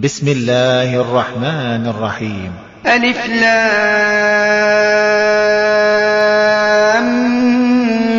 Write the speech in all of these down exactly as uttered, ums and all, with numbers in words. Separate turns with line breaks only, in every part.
بسم الله الرحمن الرحيم.
ألف لام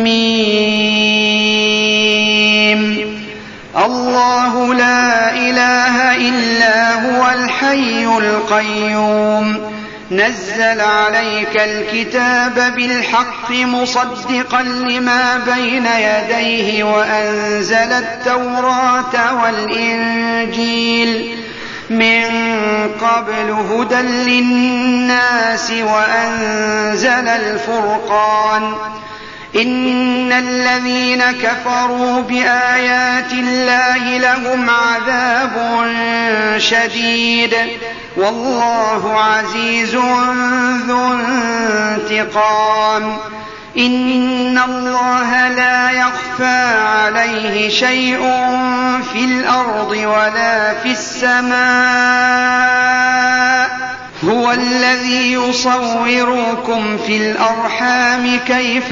ميم. الله لا إله إلا هو الحي القيوم نزل عليك الكتاب بالحق مصدقا لما بين يديه وأنزل التوراة والإنجيل من قبل هدى للناس وأنزل الفرقان إن الذين كفروا بآيات الله لهم عذاب شديد والله عزيز ذو انتقام. إن الله لا يخفى عليه شيء في الأرض ولا في السماء هو الذي يصوركم في الأرحام كيف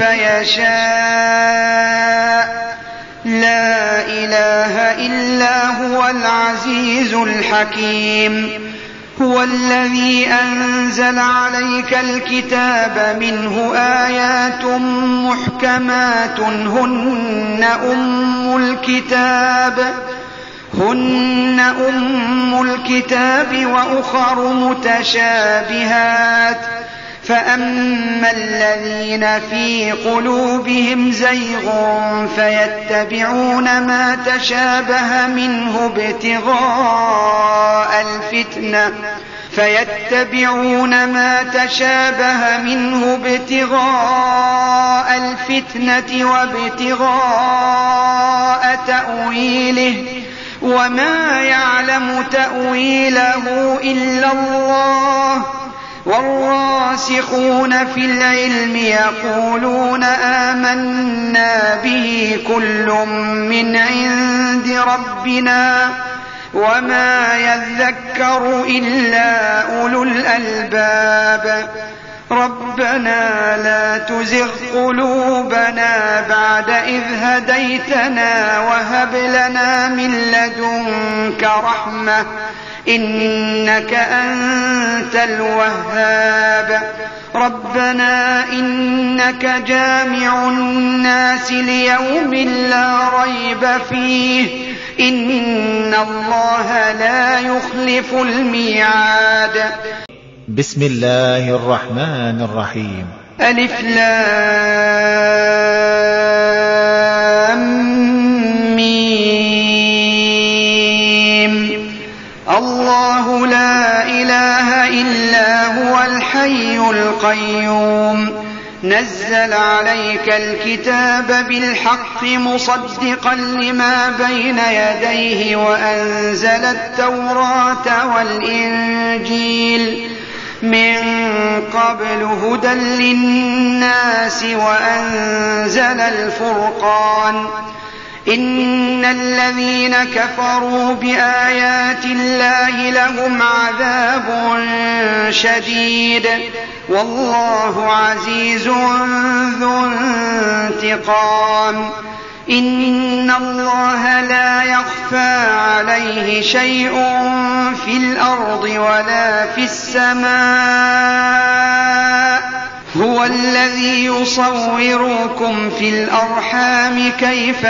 يشاء لا إله إلا هو العزيز الحكيم. هو الذي أنزل عليك الكتاب منه آيات محكمات هن أم الكتاب هن أم الكتاب وأخر متشابهات فأما الذين في قلوبهم زيغ فيتبعون ما تشابه منه ابتغاء الفتنة فيتبعون ما تشابه منه ابتغاء الفتنة وابتغاء تأويله وما يعلم تأويله إلا الله والراسخون في العلم يقولون آمنا به كل من عند ربنا وما يذكر إلا أولو الألباب. ربنا لا تزغ قلوبنا بعد إذ هديتنا وهب لنا من لدنك رحمة إنك أنت الوهاب. ربنا إنك جامع الناس ليوم لا ريب فيه إن الله لا يخلف الميعاد.
بسم الله الرحمن الرحيم.
ألف لام ميم. الله لا إله إلا هو الحي القيوم نزل عليك الكتاب بالحق مصدقا لما بين يديه وأنزل التوراة والإنجيل من قبل هدى للناس وأنزل الفرقان إن الذين كفروا بآيات الله لهم عذاب شديد والله عزيز ذو انتقام. إن الله لا يخفى عليه شيء في الأرض ولا في السماء هو الذي يصوركم في الأرحام كيف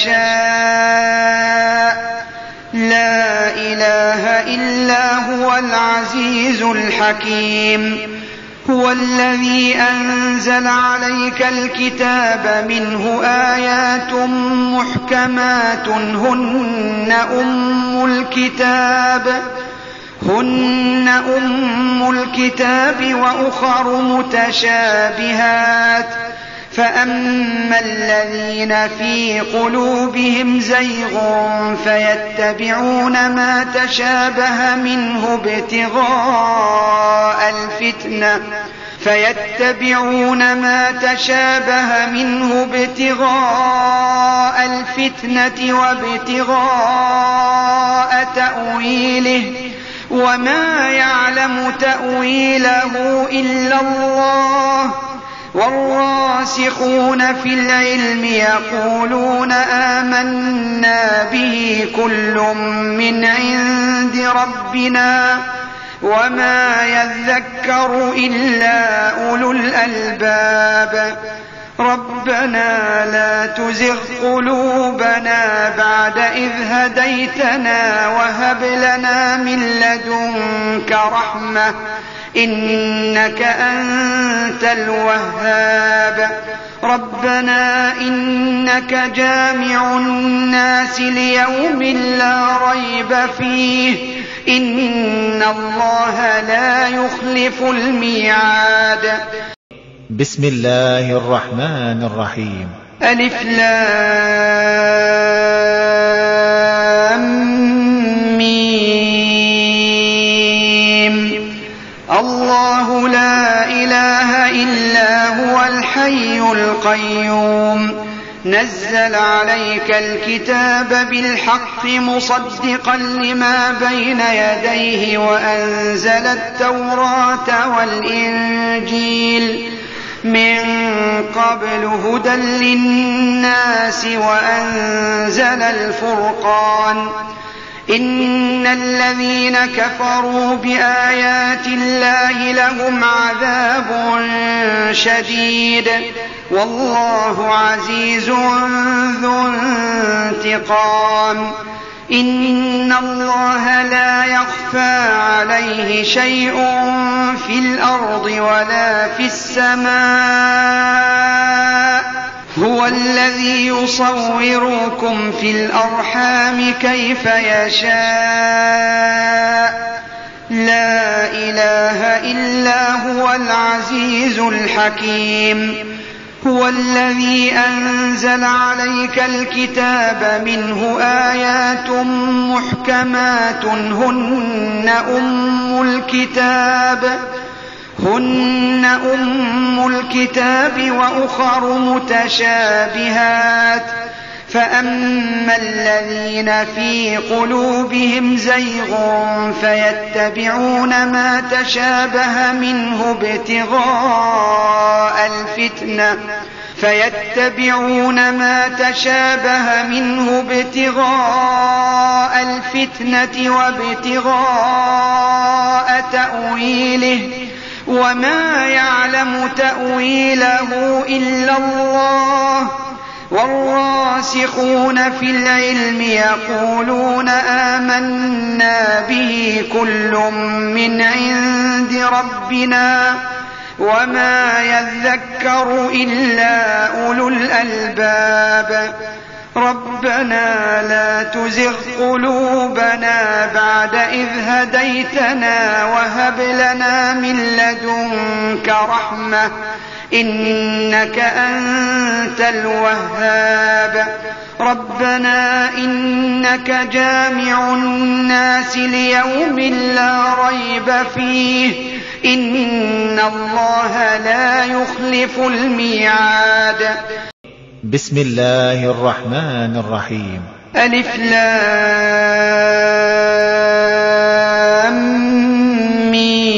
يشاء لا إله إلا هو العزيز الحكيم. هو الذي أنزل عليك الكتاب منه آيات محكمات هن أم الكتاب هن أم الكتاب وأخر متشابهات فأما الذين في قلوبهم زيغ فيتبعون ما تشابه منه ابتغاء الفتنة فيتبعون ما تشابه منه ابتغاء الفتنة وابتغاء تأويله وما يعلم تأويله إلا الله والراسخون في العلم يقولون آمنا به كل من عند ربنا وما يذكر إلا أولو الألباب ربنا لا تزغ قلوبنا بعد إذ هديتنا وهب لنا من لدنك رحمة إنك أنت الوهاب ربنا إنك جامع الناس ليوم لا ريب فيه إن الله لا يخلف الميعاد.
بسم الله الرحمن الرحيم.
ألف لام ميم. الله لا إله إلا هو الحي القيوم نزل عليك الكتاب بالحق مصدقا لما بين يديه وأنزل التوراة والإنجيل من قبل هدى للناس وأنزل الفرقان إن الذين كفروا بآيات الله لهم عذاب شديد والله عزيز ذو انتقام إن الله لا يخفى عليه شيء في الأرض ولا في السماء هو الذي يصوركم في الأرحام كيف يشاء لا إله إلا هو العزيز الحكيم هو الذي أنزل عليك الكتاب منه آيات محكمات هن أم الكتاب هن أم الكتاب وأخر متشابهات فأما الذين في قلوبهم زيغ فيتبعون ما تشابه منه ابتغاء الفتنة فيتبعون ما تشابه منه ابتغاء الفتنة وابتغاء تأويله وما يعلم تأويله إلا الله والراسخون في العلم يقولون آمنا به كل من عند ربنا وما يذكر إلا أولو الألباب ربنا لا تزغ قلوبنا بعد إذ هديتنا وهب لنا من لدنك رحمة إنك أنت الوهاب ربنا إنك جامع الناس ليوم لا ريب فيه إن الله لا يخلف الميعاد.
بسم الله الرحمن الرحيم.
ألف لام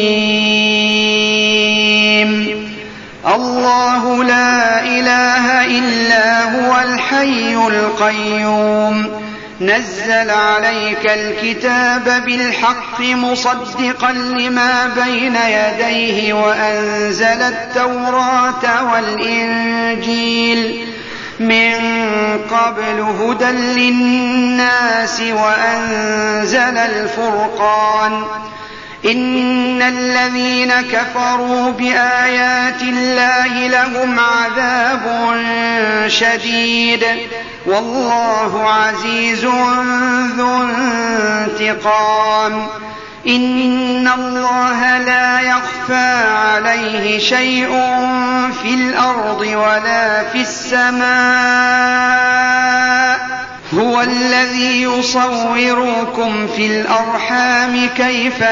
ميم. الله لا إله إلا هو الحي القيوم نزل عليك الكتاب بالحق مصدقا لما بين يديه وأنزل التوراة والإنجيل من قبل هدى للناس وأنزل الفرقان إن الذين كفروا بآيات الله لهم عذاب شديد والله عزيز ذو انتقام إن الله لا يخفى عليه شيء في الأرض ولا في السماء هو الذي يصوركم في الأرحام كيف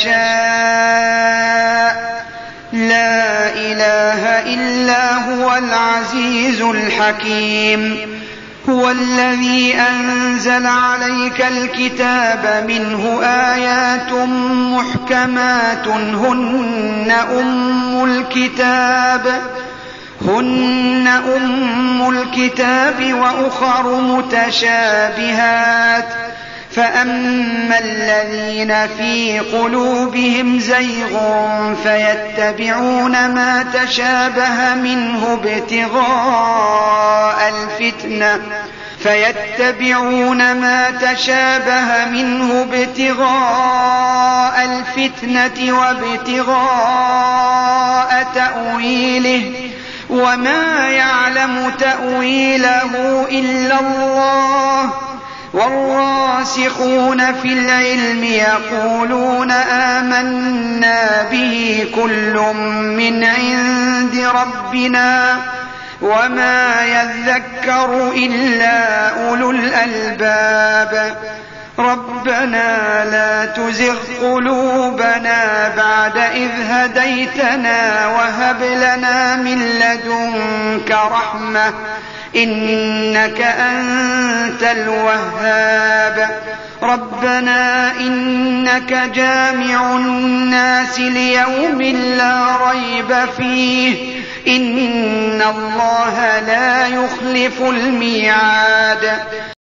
يشاء لا إله إلا هو العزيز الحكيم هو الذي أنزل عليك الكتاب منه آيات محكمات هن أم الكتاب هن أم الكتاب وأخر متشابهات فأما الذين في قلوبهم زيغ فيتبعون ما تشابه منه ابتغاء الفتنة فيتبعون ما تشابه منه ابتغاء الفتنة وابتغاء تأويله وما يعلم تأويله إلا الله والراسخون في العلم يقولون آمنا به كل من عند ربنا وما يذكر إلا أولو الألباب ربنا لا تزغ قلوبنا بعد إذ هديتنا وهب لنا من لدنك رحمة إنك أنت الوهاب ربنا إنك جامع الناس ليوم لا ريب فيه إن الله لا يخلف الميعاد